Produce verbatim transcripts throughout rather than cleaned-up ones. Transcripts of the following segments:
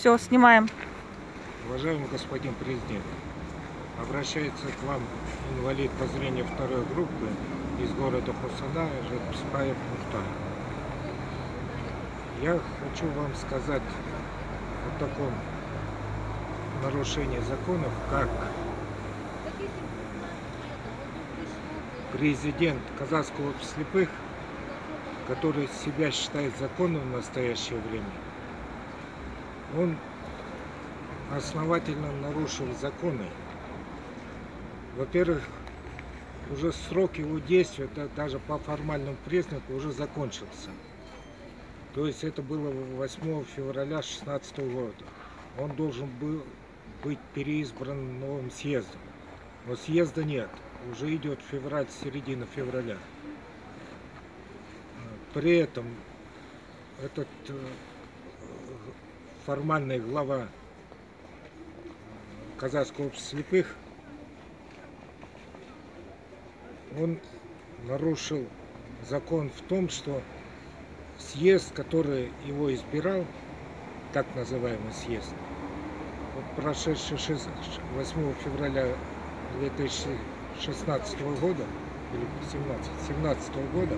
Все, снимаем. Уважаемый господин президент, обращается к вам инвалид по зрению второй группы из города Хусана Жатпсбаев Мухтар. Я хочу вам сказать о таком нарушении законов, как президент казахского общества слепых, который себя считает законным в настоящее время, он основательно нарушил законы. Во-первых, уже срок его действия, даже по формальному признаку, уже закончился. То есть это было восьмого февраля две тысячи шестнадцатого года. Он должен был быть переизбран новым съездом. Но съезда нет. Уже идет февраль, середина февраля. При этом этот формальный глава казахского общества слепых, он нарушил закон в том, что съезд, который его избирал, так называемый съезд, вот прошедший восьмого февраля две тысячи шестнадцатого года или семнадцатого года,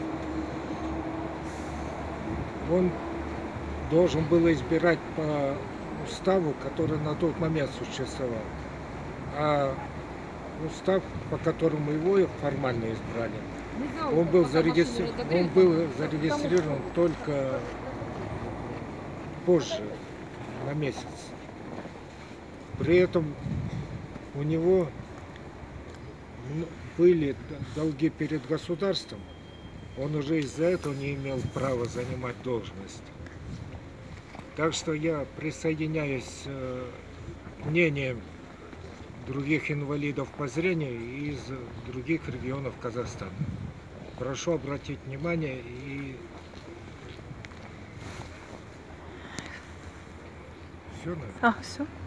он должен был избирать по уставу, который на тот момент существовал. А устав, по которому его формально избрали, он был зарегистрирован, он был зарегистрирован только позже, на месяц. При этом у него были долги перед государством, он уже из-за этого не имел права занимать должность. Так что я присоединяюсь к мнениям других инвалидов по зрению из других регионов Казахстана. Прошу обратить внимание и все, наверное. А, все.